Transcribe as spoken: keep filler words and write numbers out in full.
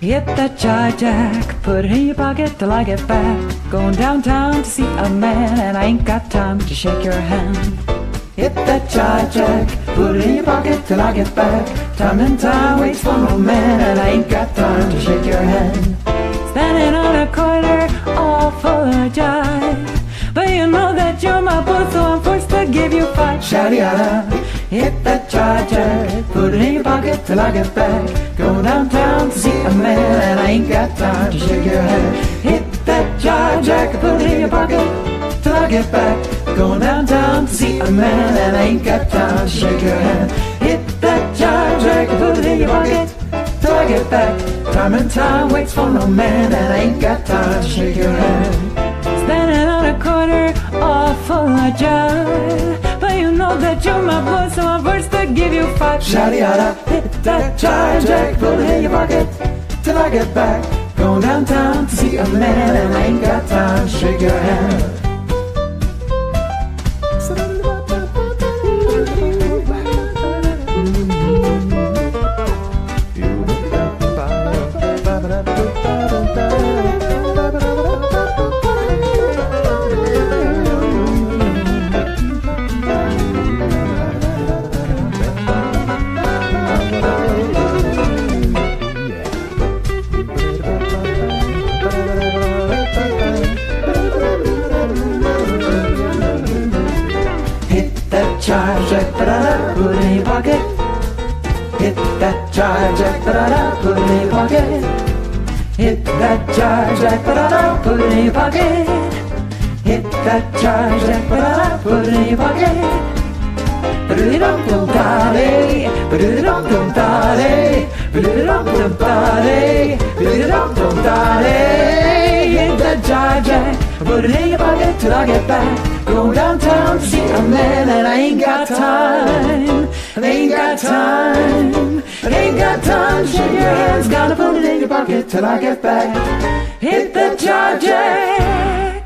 Hit that jive jack, put it in your pocket till I get back. Going downtown to see a man, and I ain't got time to shake your hand. Hit that jive jack, put it in your pocket till I get back. Time and time waits for no man, and I ain't got time to shake your hand. Standing on a corner, all full of jive, but you know that you're my boss, so I'm forced to give you five. Shawty-yada, hit that jive jack, put it in your pocket till I get back. Go downtown to see a man, and I ain't got time to shake your hand. Hit that jive jack, put it in your pocket till I get back. Going downtown to see a man, and I ain't got time to shake your hand. Hit that jive jack, put it in your pocket till I get back. Time and time waits for no man, and I ain't got time to shake your hand. Standing on a corner, all full of jive, but you know that you're my boy, so I'm forced to give you five. Shawty-yada, hit that jive jack, put it in your pocket till I get back. Going downtown to see a man, and I ain't got time to shake your hand. Jive jack, ba-da-da, put it in your pocket. Hit that jive jack, ba-da-da, put it in your pocket. Hit that jive jack, ba-da-da, put it in your pocket. Hit that jive jack, ba-da-da, put it in your pocket. Ba-da-dum-dum-da-day, ba-da-dum-dum-da-day, ba-da-dum-dum-da-day, ba-da-dum-dum-da-day. Hit that jive jack, put it in your pocket till I get back. Go downtown to see a man, and I ain't got time. I ain't got time. I ain't got time to shake your hands. Gotta put it in your pocket till I get back. Hit that jive jack.